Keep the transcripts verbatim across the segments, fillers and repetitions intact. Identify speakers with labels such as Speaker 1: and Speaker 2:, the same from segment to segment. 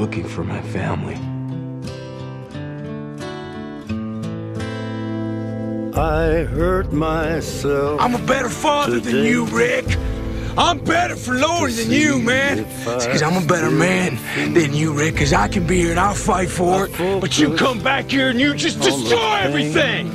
Speaker 1: looking for my family.
Speaker 2: I hurt myself.
Speaker 3: I'm a better father
Speaker 2: today.
Speaker 3: than you, Rick. I'm better for Lori than you, man. Because I'm a better man than you, Rick. Because I can be here and I'll fight for it. But you come back here and you just destroy everything.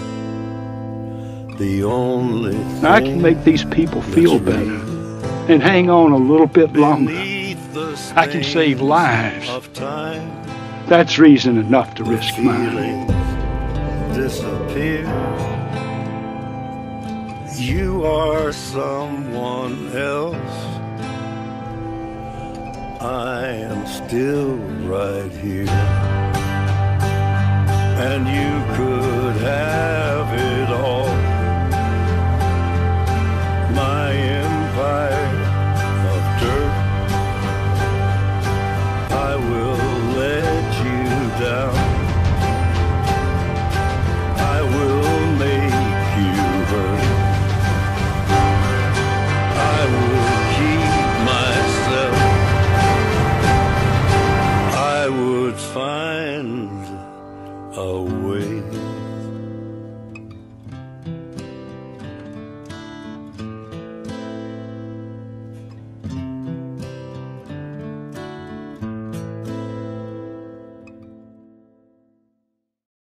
Speaker 2: The only
Speaker 4: I can make these people feel better and hang on a little bit longer. I can save lives. That's reason enough to risk mine.
Speaker 2: Disappear. You are someone else. I am still right here. And you could have it all.